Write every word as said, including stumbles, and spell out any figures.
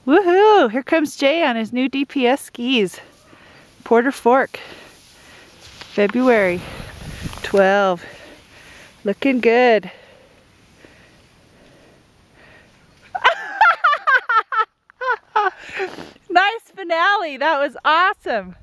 Woohoo! Here comes Jay on his new D P S skis. Porter Fork. February twelfth. Looking good. Nice finale. That was awesome.